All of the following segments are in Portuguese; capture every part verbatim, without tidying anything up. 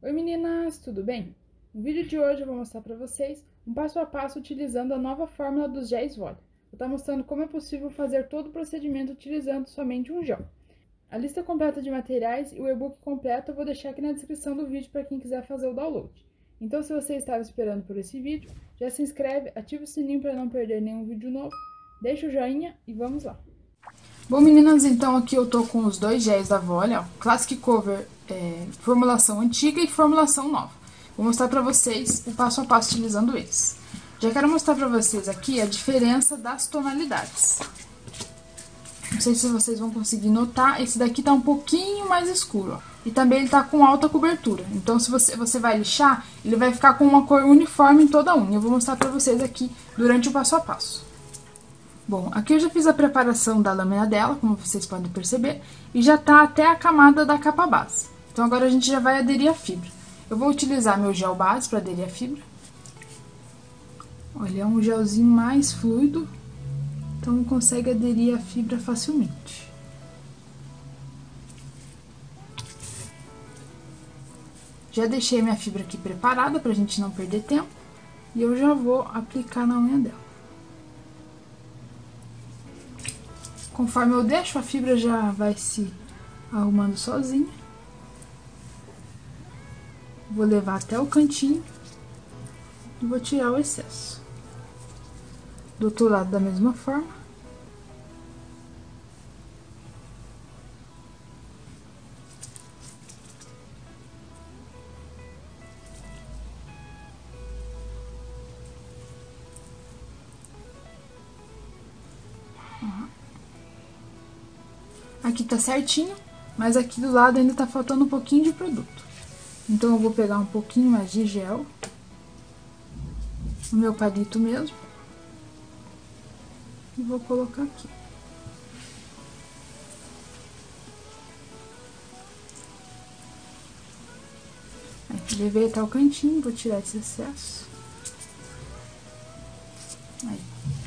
Oi meninas, tudo bem? No vídeo de hoje eu vou mostrar para vocês um passo a passo utilizando a nova fórmula dos géis Volle. Vou estar mostrando como é possível fazer todo o procedimento utilizando somente um gel. A lista completa de materiais e o e-book completo eu vou deixar aqui na descrição do vídeo para quem quiser fazer o download. Então, se você estava esperando por esse vídeo, já se inscreve, ativa o sininho para não perder nenhum vídeo novo, deixa o joinha e vamos lá! Bom meninas, então aqui eu tô com os dois géis da Volle, ó, Classic Cover é, formulação antiga e formulação nova. Vou mostrar pra vocês o passo a passo utilizando eles. Já quero mostrar pra vocês aqui a diferença das tonalidades. Não sei se vocês vão conseguir notar, esse daqui tá um pouquinho mais escuro, ó. E também ele tá com alta cobertura, então se você, você vai lixar, ele vai ficar com uma cor uniforme em toda a unha. Eu vou mostrar pra vocês aqui durante o passo a passo. Bom, aqui eu já fiz a preparação da lâmina dela, como vocês podem perceber, e já tá até a camada da capa base. Então agora a gente já vai aderir a fibra. Eu vou utilizar meu gel base para aderir a fibra. Olha, é um gelzinho mais fluido, então consegue aderir a fibra facilmente. Já deixei minha fibra aqui preparada pra gente não perder tempo, e eu já vou aplicar na unha dela. Conforme eu deixo, a fibra já vai se arrumando sozinha. Vou levar até o cantinho e vou tirar o excesso. Do outro lado, da mesma forma. Aqui tá certinho, mas aqui do lado ainda tá faltando um pouquinho de produto. Então, eu vou pegar um pouquinho mais de gel, o meu palito mesmo, e vou colocar aqui. Aí, levei até o cantinho, vou tirar esse excesso. Aí.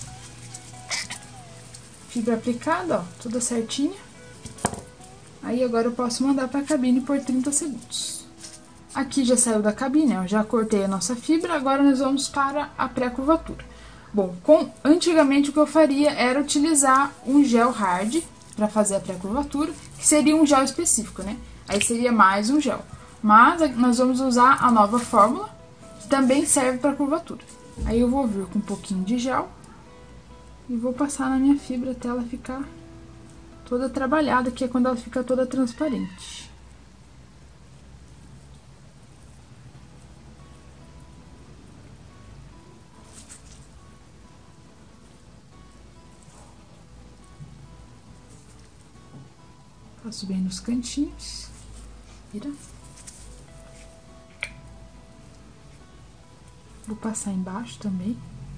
Fibra aplicada, ó, toda certinha. Aí, agora eu posso mandar pra cabine por trinta segundos. Aqui já saiu da cabine, ó, já cortei a nossa fibra, agora nós vamos para a pré-curvatura. Bom, com, antigamente o que eu faria era utilizar um gel hard para fazer a pré-curvatura, que seria um gel específico, né? Aí seria mais um gel. Mas nós vamos usar a nova fórmula, que também serve para curvatura. Aí eu vou vir com um pouquinho de gel e vou passar na minha fibra até ela ficar toda trabalhada, que é quando ela fica toda transparente. Passo bem nos cantinhos. Vira. Vou passar embaixo também.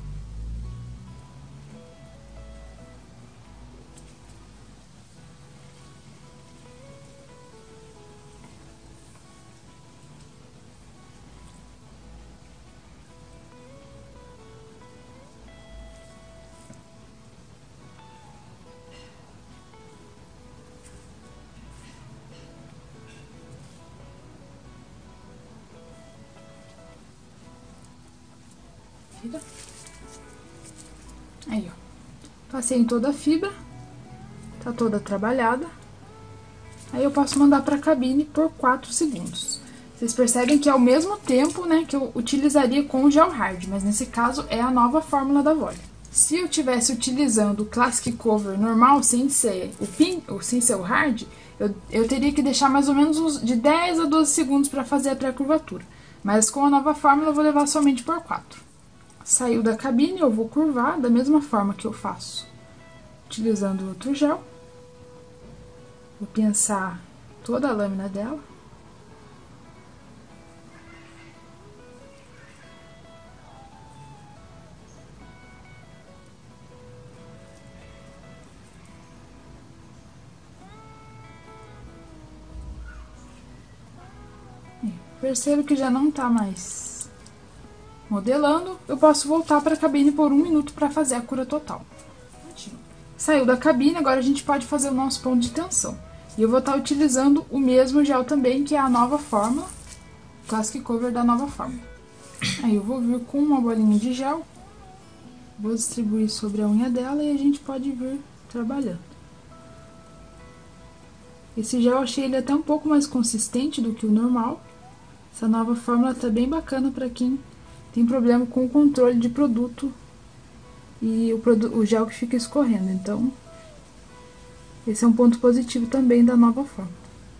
Aí, ó. Passei em toda a fibra. Tá toda trabalhada. Aí eu posso mandar pra cabine por quatro segundos. Vocês percebem que é o mesmo tempo, né, que eu utilizaria com o gel hard, mas nesse caso é a nova fórmula da Volle. Se eu tivesse utilizando o Classic Cover normal, sem ser o pin, ou sem ser o hard, eu, eu teria que deixar mais ou menos uns de dez a doze segundos para fazer a pré-curvatura. Mas com a nova fórmula eu vou levar somente por quatro. Saiu da cabine, eu vou curvar da mesma forma que eu faço, utilizando outro gel. Vou pinçar toda a lâmina dela. Percebo que já não tá mais modelando, eu posso voltar para a cabine por um minuto para fazer a cura total. Saiu da cabine, agora a gente pode fazer o nosso ponto de tensão. E eu vou estar utilizando o mesmo gel também, que é a nova fórmula, Classic Cover da nova fórmula. Aí eu vou vir com uma bolinha de gel, vou distribuir sobre a unha dela e a gente pode vir trabalhando. Esse gel eu achei ele até um pouco mais consistente do que o normal. Essa nova fórmula tá bem bacana para quem tem problema com o controle de produto e o, produ o gel que fica escorrendo. Então, esse é um ponto positivo também da nova fórmula.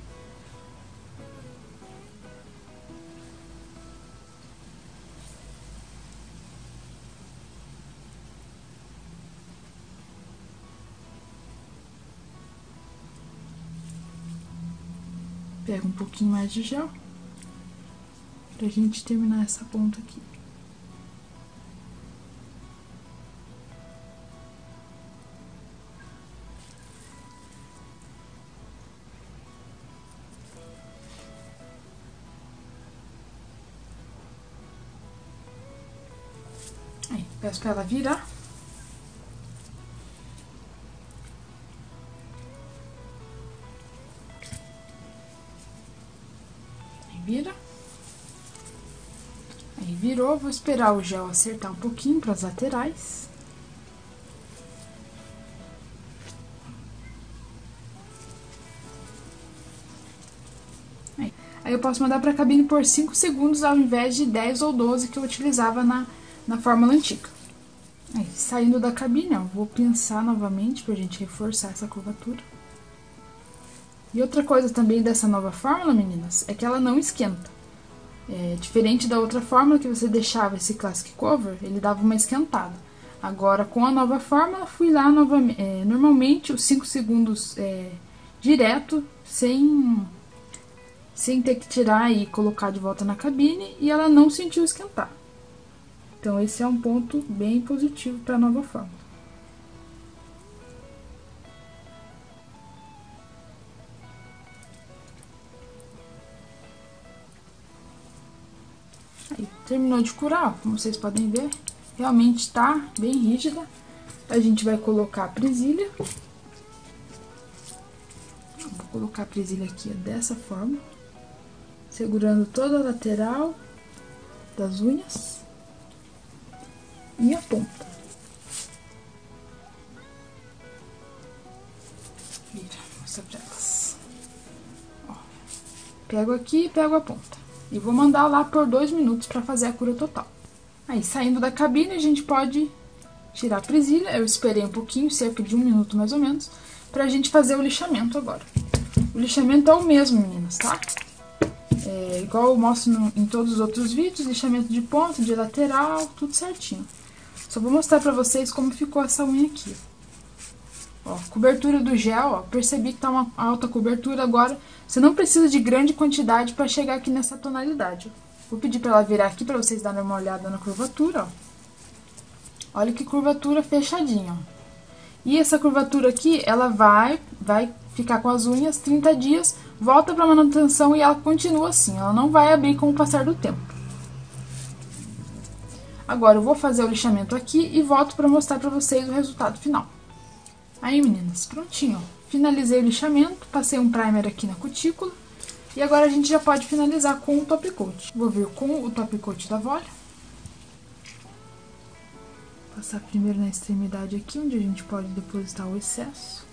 Pega um pouquinho mais de gel pra gente terminar essa ponta aqui. Aí, peço pra ela virar. Vira. Aí virou, vou esperar o gel acertar um pouquinho para as laterais. Aí, aí eu posso mandar para a cabine por cinco segundos ao invés de dez ou doze que eu utilizava na, na fórmula antiga. Aí, saindo da cabine, ó, vou pinçar novamente para a gente reforçar essa curvatura. E outra coisa também dessa nova fórmula, meninas, é que ela não esquenta. É, diferente da outra fórmula que você deixava esse Classic Cover, ele dava uma esquentada. Agora, com a nova fórmula, fui lá novamente, é, normalmente os cinco segundos é, direto, sem, sem ter que tirar e colocar de volta na cabine, e ela não sentiu esquentar. Então, esse é um ponto bem positivo para a nova fórmula. Aí, terminou de curar, ó, como vocês podem ver, realmente tá bem rígida. A gente vai colocar a presilha. Vou colocar a presilha aqui ó, dessa forma, segurando toda a lateral das unhas e a ponta. Vira, mostra pra elas. Ó, pego aqui e pego a ponta. E vou mandar lá por dois minutos para fazer a cura total. Aí, saindo da cabine, a gente pode tirar a presilha. Eu esperei um pouquinho, cerca de um minuto mais ou menos, pra gente fazer o lixamento agora. O lixamento é o mesmo, meninas, tá? É igual eu mostro no, em todos os outros vídeos, lixamento de ponta, de lateral, tudo certinho. Só vou mostrar pra vocês como ficou essa unha aqui. Ó, cobertura do gel, ó, percebi que tá uma alta cobertura agora. Você não precisa de grande quantidade para chegar aqui nessa tonalidade. Vou pedir para ela virar aqui para vocês darem uma olhada na curvatura, ó. Olha que curvatura fechadinha, ó. E essa curvatura aqui, ela vai, vai ficar com as unhas trinta dias, volta para manutenção e ela continua assim. Ela não vai abrir com o passar do tempo. Agora eu vou fazer o lixamento aqui e volto para mostrar para vocês o resultado final. Aí, meninas, prontinho, ó. Finalizei o lixamento, passei um primer aqui na cutícula. E agora a gente já pode finalizar com o top coat. Vou vir com o top coat da Voile. Passar primeiro na extremidade aqui, onde a gente pode depositar o excesso.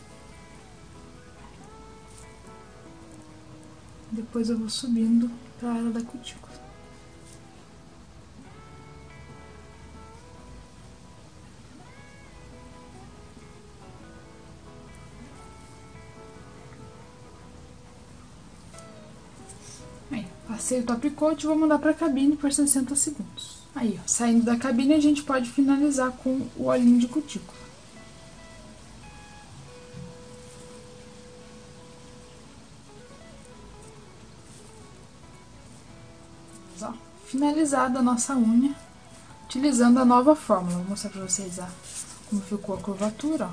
Depois eu vou subindo para a área da cutícula. Passei o top coat e vou mandar para a cabine por sessenta segundos. Aí, ó, saindo da cabine, a gente pode finalizar com o olhinho de cutícula. Ó, finalizada a nossa unha, utilizando a nova fórmula. Vou mostrar para vocês ó, como ficou a curvatura, ó.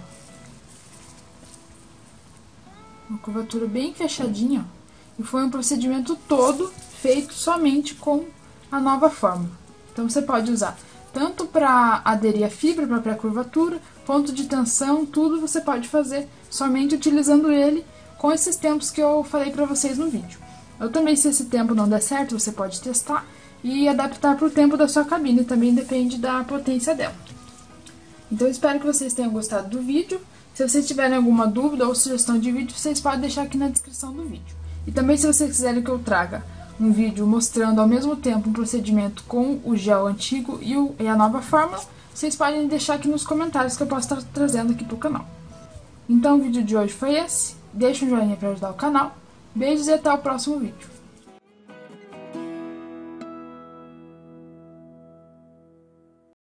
Uma curvatura bem fechadinha, ó. E foi um procedimento todo feito somente com a nova fórmula. Então, você pode usar tanto para aderir a fibra para pré-curvatura, ponto de tensão, tudo você pode fazer somente utilizando ele com esses tempos que eu falei para vocês no vídeo. Eu também, se esse tempo não der certo, você pode testar e adaptar para o tempo da sua cabine, também depende da potência dela. Então, eu espero que vocês tenham gostado do vídeo. Se vocês tiverem alguma dúvida ou sugestão de vídeo, vocês podem deixar aqui na descrição do vídeo. E também, se vocês quiserem que eu traga um vídeo mostrando ao mesmo tempo um procedimento com o gel antigo e, o, e a nova fórmula, vocês podem deixar aqui nos comentários que eu posso estar trazendo aqui para o canal. Então, o vídeo de hoje foi esse. Deixa um joinha para ajudar o canal. Beijos e até o próximo vídeo.